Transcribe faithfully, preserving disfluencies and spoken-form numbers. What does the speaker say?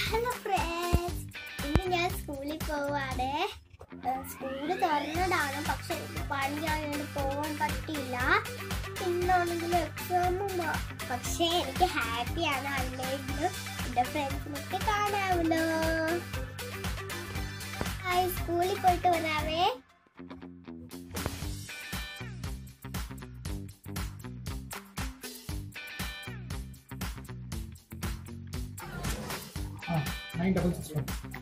Hello friends, ഇന്ന് ഞാൻ സ്കൂളിൽ പോവാണ്. സ്കൂള് തുറന്നതാണ്, പക്ഷെ പണിയായതുകൊണ്ട് പോകാൻ പറ്റിയില്ല. ഇന്നാണെങ്കിൽ എക്സാമും, പക്ഷെ എനിക്ക് ഹാപ്പിയാണ്. അല്ലെങ്കിലും എൻ്റെ ഫ്രണ്ട്സിനൊക്കെ കാണാമല്ലോ. ഹായ്, സ്കൂളിൽ പോയിട്ട് വരാവേ. nine double six one.